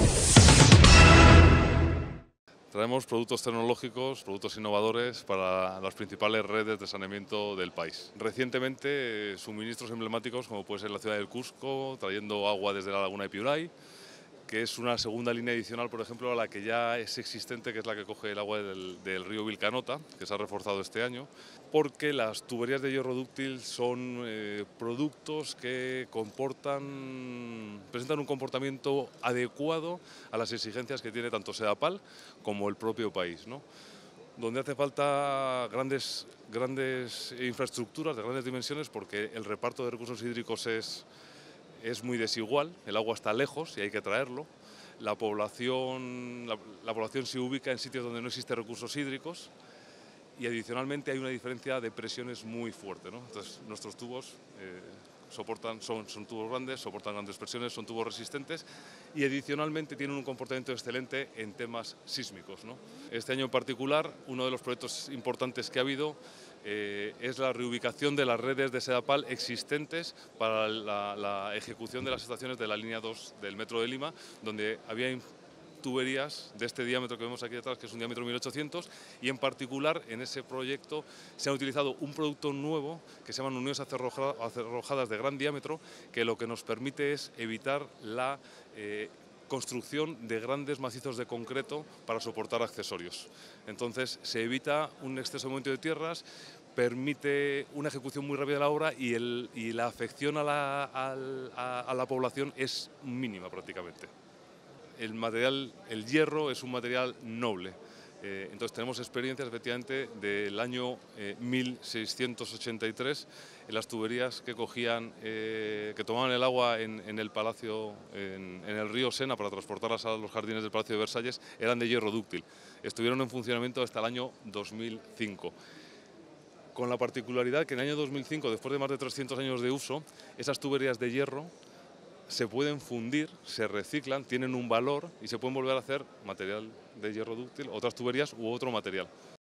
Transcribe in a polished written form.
Traemos productos tecnológicos, productos innovadores para las principales redes de saneamiento del país. Recientemente, suministros emblemáticos como puede ser la ciudad del Cusco, trayendo agua desde la laguna de Piuray, que es una segunda línea adicional, por ejemplo, a la que ya es existente, que es la que coge el agua del río Vilcanota, que se ha reforzado este año, porque las tuberías de hierro dúctil son productos que presentan un comportamiento adecuado a las exigencias que tiene tanto Sedapal como el propio país, ¿no? Donde hace falta grandes infraestructuras de grandes dimensiones, porque el reparto de recursos hídricos es muy desigual, el agua está lejos y hay que traerlo. La población se ubica en sitios donde no existen recursos hídricos y adicionalmente hay una diferencia de presiones muy fuerte, ¿no? Entonces nuestros tubos son tubos grandes, soportan grandes presiones, son tubos resistentes y adicionalmente tienen un comportamiento excelente en temas sísmicos, ¿no? Este año en particular, uno de los proyectos importantes que ha habido es la reubicación de las redes de Sedapal existentes para la ejecución de las estaciones de la línea 2 del Metro de Lima, donde había tuberías de este diámetro que vemos aquí detrás, que es un diámetro 1800, y en particular en ese proyecto se ha utilizado un producto nuevo que se llaman uniones acerrojadas de gran diámetro, que lo que nos permite es evitar la construcción de grandes macizos de concreto para soportar accesorios. Entonces se evita un exceso de movimiento de tierras, permite una ejecución muy rápida de la obra y la afección a la población es mínima prácticamente. El hierro es un material noble. Entonces tenemos experiencias efectivamente del año 1683 en las tuberías que tomaban el agua en el palacio, en el río Sena para transportarlas a los jardines del Palacio de Versalles, eran de hierro dúctil. Estuvieron en funcionamiento hasta el año 2005. Con la particularidad que en el año 2005, después de más de 300 años de uso, esas tuberías de hierro se pueden fundir, se reciclan, tienen un valor y se pueden volver a hacer material de hierro dúctil, otras tuberías u otro material.